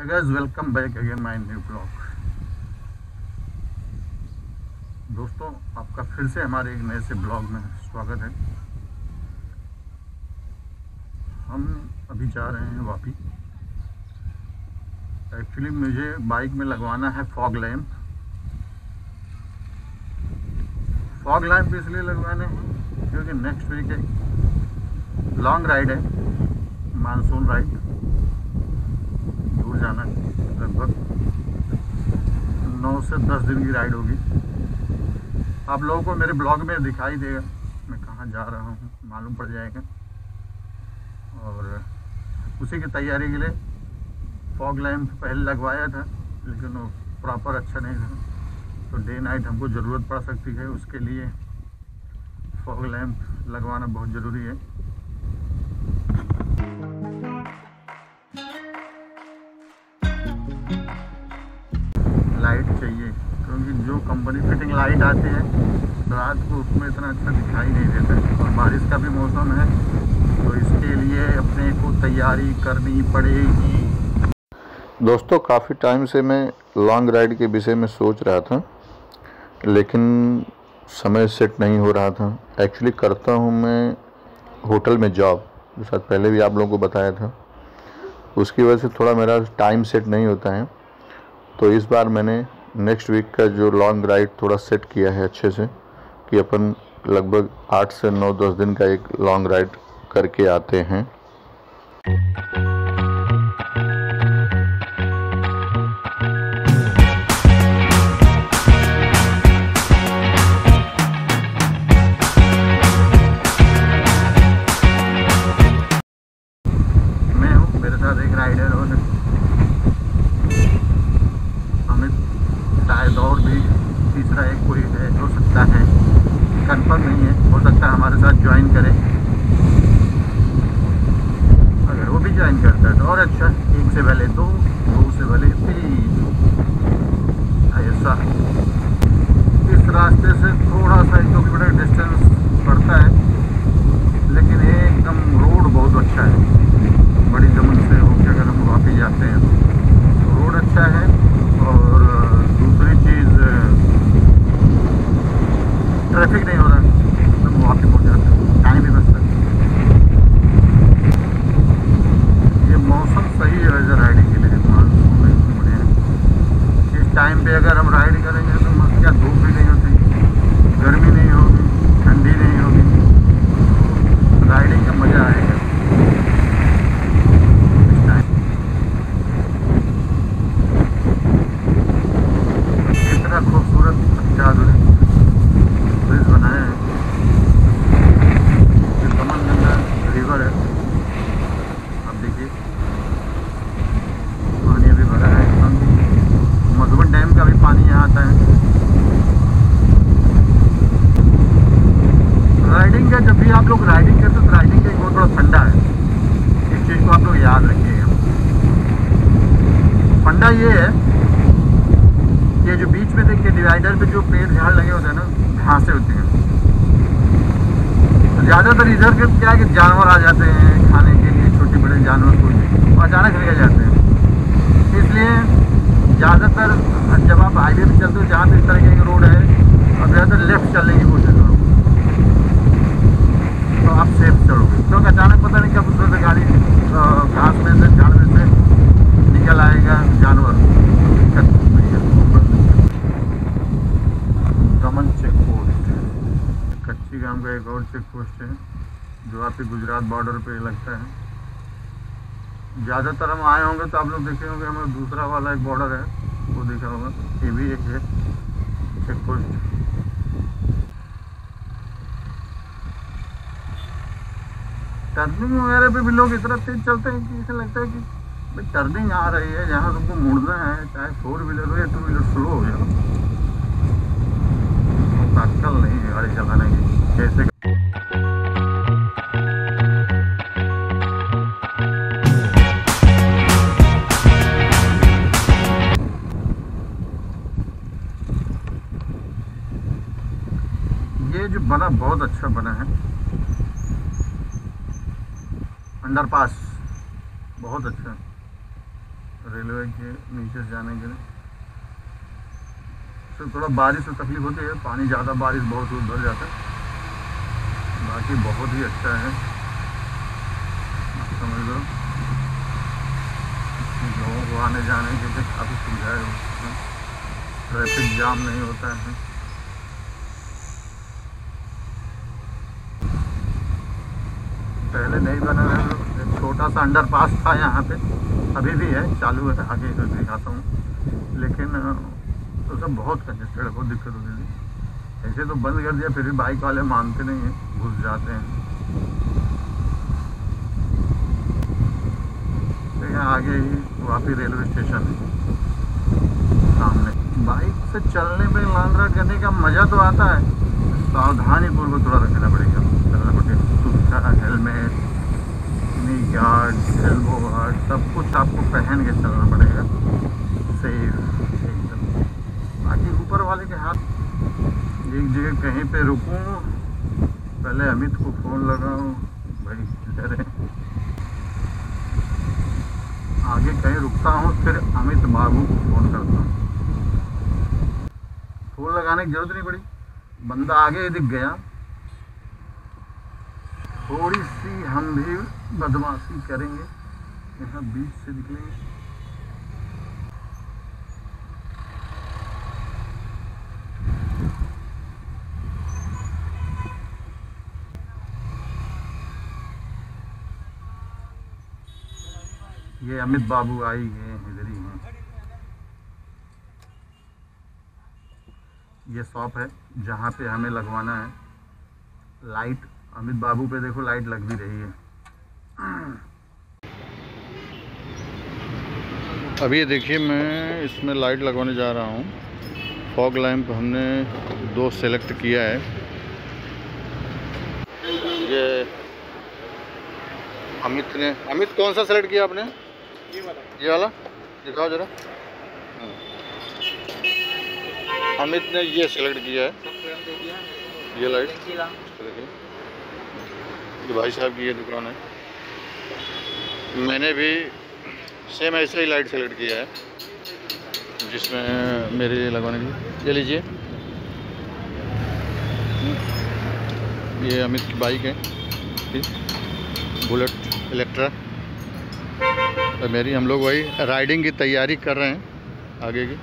Guys, welcome back again my new blog. दोस्तों, आपका फिर से हमारे एक नए से ब्लॉग में स्वागत है। हम अभी जा रहे हैं वापी। एक्चुअली मुझे बाइक में लगवाना है फॉग लैंप। फॉग लैंप इसलिए लगवाने हैं क्योंकि नेक्स्ट वीक एक लॉन्ग राइड है, मानसून राइड। दूर जाना है, लगभग 9 से 10 दिन की राइड होगी। आप लोगों को मेरे ब्लॉग में दिखाई देगा मैं कहाँ जा रहा हूँ, मालूम पड़ जाएगा। और उसी की तैयारी के लिए फॉग लैंप पहले लगवाया था, लेकिन वो प्रॉपर अच्छा नहीं था, तो डे नाइट हमको ज़रूरत पड़ सकती है। उसके लिए फॉग लैंप लगवाना बहुत ज़रूरी है। लाइट चाहिए, क्योंकि जो कंपनी फिटिंग लाइट आती है रात को उसमें इतना अच्छा दिखाई नहीं देता है, और बारिश का भी मौसम है, तो इसके लिए अपने को तैयारी करनी पड़ेगी। दोस्तों, काफ़ी टाइम से मैं लॉन्ग राइड के विषय में सोच रहा था, लेकिन समय सेट नहीं हो रहा था। एक्चुअली करता हूँ मैं होटल में जॉब, जो शायद पहले भी आप लोगों को बताया था। उसकी वजह से थोड़ा मेरा टाइम सेट नहीं होता है। तो इस बार मैंने नेक्स्ट वीक का जो लॉन्ग राइड थोड़ा सेट किया है अच्छे से, कि अपन लगभग 8 से 9-10 दिन का एक लॉन्ग राइड करके आते हैं। मैं हूँ, मेरे साथ एक राइडर और शायद और भी तीसरा एक कोई है, हो सकता है, कंफर्म नहीं है, हो सकता है हमारे साथ ज्वाइन करे। अगर वो भी ज्वाइन करता है तो और अच्छा, 1 से पहले 2, 2 से पहले 3, ऐसा। इस रास्ते से थोड़ा सा 1 किलोमीटर डिस्टेंस पड़ता है, लेकिन एकदम रोड बहुत अच्छा है। बड़ी गमन से होकर अगर हम वापस जाते हैं तो रोड अच्छा है। और दूसरी चीज़, ट्रैफिक नहीं हो रहा, तो वापस पहुँच जाते हैं, टाइम भी बचता है। ये मौसम सही है वैसे राइडिंग के लिए, मानसून एकदम बढ़िया है। इस टाइम पे अगर हम राइड करेंगे तो मस्त, क्या धूप भी नहीं होती, गर्मी नहीं होगी, ठंडी नहीं होगी, राइडिंग का मज़ा आएगा। इतना खूबसूरत जादुई ब्रिज बनाया है, ये दमनगंगा रिवर है। अब देखिए पानी अभी भरा है, मधुबन डैम का भी पानी यहाँ आता है। राइडिंग का, जब भी आप लोग राइडिंग करते हो तो राइडिंग का एक बहुत बड़ा फंडा है, इस चीज़ को आप लोग याद रखिएगा। फंडा ये है कि जो बीच में देखिए डिवाइडर पे जो पेड़ झाड़ लगे होते हैं ना, घासें होती हैं, तो ज़्यादातर इधर के क्या है कि जानवर आ जाते हैं खाने के लिए, छोटे बड़े जानवर कोई भी, वो अचानक निकल जाते हैं। इसलिए ज़्यादातर जब आप हाईवे पे चलते हो, जहाँ पे इस तरह की रोड है, और ज़्यादातर लेफ्ट चलने की कोशिश करो, तो आप सेफ चलोगे। क्योंकि अचानक पता नहीं कब उसमें से गाड़ी घास में से, झाड़ में से निकल आएगा जानवर। दमन चेक पोस्ट, कच्ची गांव का एक और चेक पोस्ट है, जो आपके गुजरात बॉर्डर पे लगता है। ज़्यादातर हम आए होंगे तो आप लोग देखे होंगे, हमारा दूसरा वाला एक बॉर्डर है, वो देखा होगा, ये भी एक है चेक पोस्ट। टर्निंग वगैरह पे भी लोग इतना तेज चलते हैं कि ऐसा लगता है कि भाई टर्निंग आ रही है, जहाँ तुमको मुड़ना है, चाहे 4 व्हीलर हो या 2 व्हीलर, स्लो हो जाओ। अक्ल नहीं है गाड़ी चलाने की, कैसे। ये जो बना बहुत अच्छा बना है, अंडरपास बहुत अच्छा है। रेलवे के नीचे से जाने के लिए। तो थोड़ा बारिश से तकलीफ होती है, पानी ज़्यादा बारिश बहुत दूर भर जाता है, बाकी बहुत ही अच्छा है, समझ लो। लोगों को आने जाने के लिए काफ़ी सुविधाएं होती हैं, ट्रैफिक जाम नहीं होता है। पहले नहीं बना है, छोटा सा अंडरपास था यहाँ पे, अभी भी है, चालू है, आगे दिखाता हूँ, लेकिन तो सब बहुत कंजेस्टेड है, बहुत दिक्कत होती थी। ऐसे तो बंद कर दिया, फिर भी बाइक वाले मानते नहीं हैं, घुस जाते हैं। तो यहाँ आगे ही वापी रेलवे स्टेशन है सामने। बाइक से चलने में लॉन्ग राइड करने का मज़ा तो आता है, सावधानी पूर्वक थोड़ा रखना पड़ेगा, चलना पड़ेगा। सूखा helmet, knee guard, elbow guard, सब कुछ आपको पहन के चलना पड़ेगा, सेफ एकदम। बाकी ऊपर वाले के हाथ। एक जगह कहीं पे रुकूं, पहले अमित को फ़ोन लगाऊं, भाई किधर है, आगे कहीं रुकता हूँ, फिर अमित बाबू को फ़ोन करता हूँ। फ़ोन लगाने की ज़रूरत नहीं पड़ी, बंदा आगे ही दिख गया। थोड़ी सी हम भी बदमाशी करेंगे, यहाँ बीच से निकलेंगे। ये अमित बाबू आई गए, इधर ही हैं। ये शॉप है जहाँ पे हमें लगवाना है लाइट। अमित बाबू पे देखो लाइट लग भी रही है। अभी देखिए मैं इसमें लाइट लगवाने जा रहा हूँ। फॉग लैंप हमने 2 सेलेक्ट किया है। ये अमित कौन सा सेलेक्ट किया आपने? ये वाला दिखाओ जरा। अमित ने ये सेलेक्ट किया है, ये लाइट। देखिए ये भाई साहब की ये दुकान है। मैंने भी सेम ऐसे ही लाइट सेलेक्ट किया है जिसमें मेरे लगवाने की। ये लीजिए, ये अमित की बाइक है, बुलेट इलेक्ट्रा। तो मेरी हम लोग वही राइडिंग की तैयारी कर रहे हैं आगे की।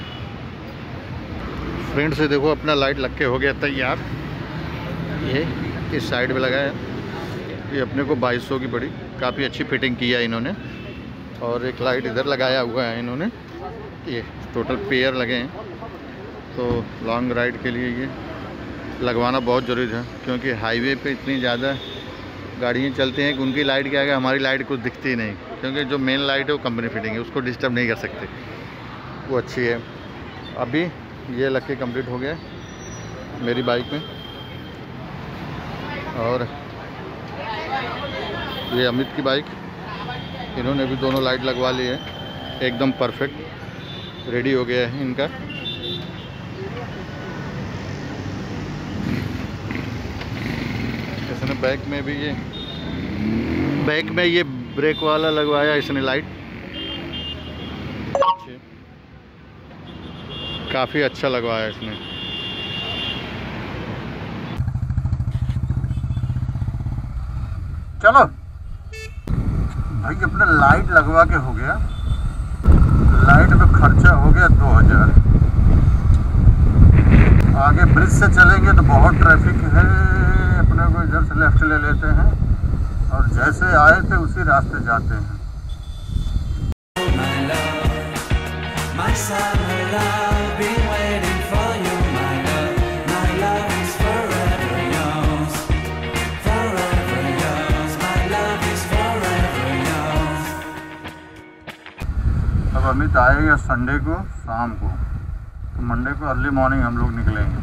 फ्रंट से देखो अपना लाइट लग के हो गया तैयार। ये इस साइड पे लगा है, ये अपने को 2200 की पड़ी, काफ़ी अच्छी फिटिंग की है इन्होंने। और एक लाइट इधर लगाया हुआ है इन्होंने, ये टोटल पेयर लगे हैं। तो लॉन्ग राइड के लिए ये लगवाना बहुत ज़रूरी है, क्योंकि हाईवे पे इतनी ज़्यादा गाड़ियाँ चलती हैं कि उनकी लाइट के आगे हमारी लाइट कुछ दिखती ही नहीं, क्योंकि जो मेन लाइट है वो कंपनी फिटिंग है, उसको डिस्टर्ब नहीं कर सकते, वो अच्छी है। अभी ये लग के कम्प्लीट हो गया मेरी बाइक में। और ये अमित की बाइक, इन्होंने भी दोनों लाइट लगवा ली है, एकदम परफेक्ट रेडी हो गया है इनका। इसने बैक में ये ब्रेक वाला लगवाया इसने लाइट, काफ़ी अच्छा लगवाया इसने। चलो भाई अपना लाइट लगवा के हो गया। लाइट पे खर्चा हो गया 2000। आगे ब्रिज से चलेंगे तो बहुत ट्रैफिक है, अपने को इधर से लेफ्ट ले लेते हैं और जैसे आए थे उसी रास्ते जाते हैं। अब अमित आएगा संडे को शाम को, तो मंडे को अर्ली मॉर्निंग हम लोग निकलेंगे,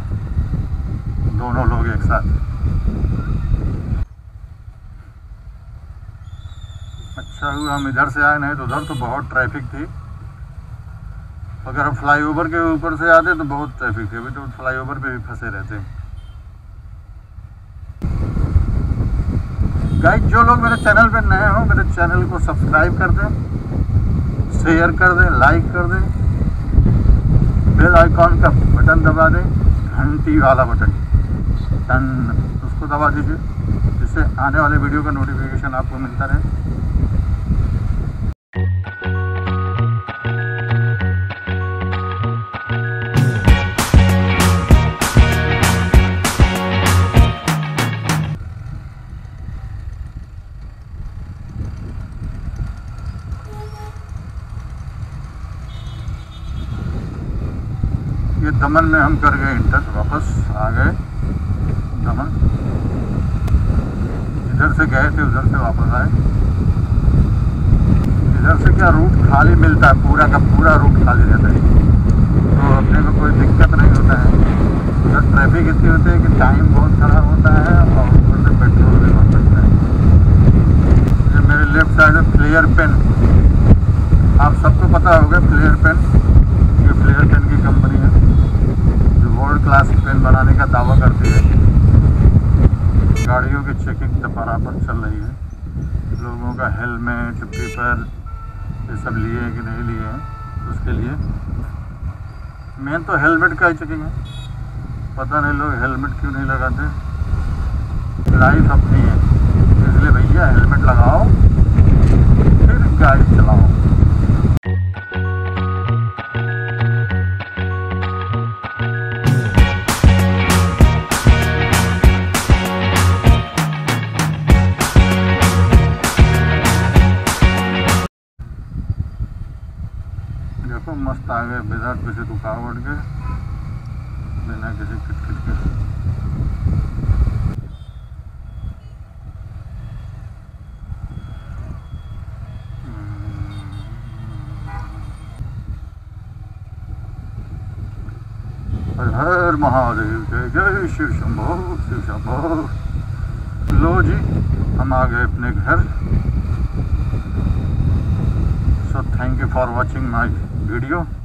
दोनों लोग एक साथ। अच्छा हुआ हम इधर से आए, नहीं तो उधर तो बहुत ट्रैफिक थी। अगर हम फ्लाईओवर के ऊपर से आते तो बहुत ट्रैफिक थी, अभी तो फ्लाईओवर पे भी फंसे रहते। गाइस जो लोग मेरे चैनल पे नए हो, मेरे चैनल को सब्सक्राइब कर दें, शेयर कर दें, लाइक कर दें, बेल आइकॉन का बटन दबा दें, घंटी वाला बटन टन उसको दबा दीजिए, जिससे आने वाले वीडियो का नोटिफिकेशन आपको मिलता रहे। ये दमन में हम कर गए इंटर, वापस आ गए दमन। इधर से गए थे, उधर से वापस आए। इधर से क्या रूट खाली मिलता है, पूरा का पूरा रूट खाली रहता है, तो अपने को कोई दिक्कत नहीं होता है। उधर ट्रैफिक इतनी होती है कि टाइम बहुत खराब होता है और ऊपर से पेट्रोल भी बहुत लगता है। ये मेरे लेफ्ट साइड में फ्लेयर पेन, आप सबको पता होगा फ्लेयर पेन, ये फ्लेयर पेन की कंपनी है जो वर्ल्ड क्लास पेन बनाने का दावा करती है। गाड़ियों की चेकिंग तो बराबर चल रही है, लोगों का हेलमेट पेपर ये सब लिए हैं कि नहीं लिए हैं, उसके लिए मेन तो हेलमेट का ही चेकिंग है। पता नहीं लोग हेलमेट क्यों नहीं लगाते, लाइफ अपनी है, इसलिए भैया हेलमेट लगाओ फिर गाड़ी चलाओ। देखो मस्त आ गए बिना किसी रुकावट के, बिना किसी किटकिट के। हर हर महादेव, जय जय शिव शंभो शिव शंभो। लो जी हम आ गए अपने घर। So thank you for watching my video.